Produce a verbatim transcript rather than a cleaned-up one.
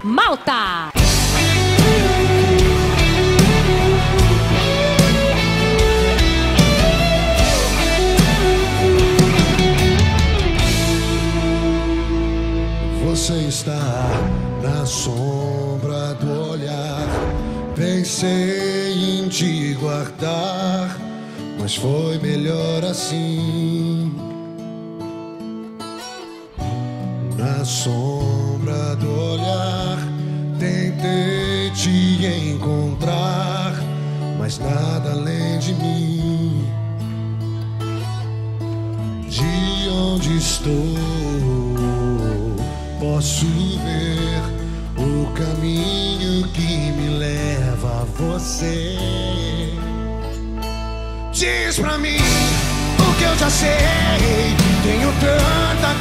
Malta. Você está na sombra do olhar. Pensei em te guardar, mas foi melhor assim. Na sombra do olhar, tentei te encontrar, mas nada além de mim. De onde estou, posso ver o caminho que me leva a você. Diz pra mim o que eu já sei. Tenho tanta